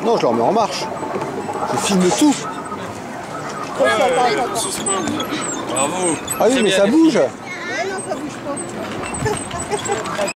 Non, je leur mets en marche. Je filme tout. Bravo. Ah oui, mais ça bouge. Ouais, non, ça bouge pas.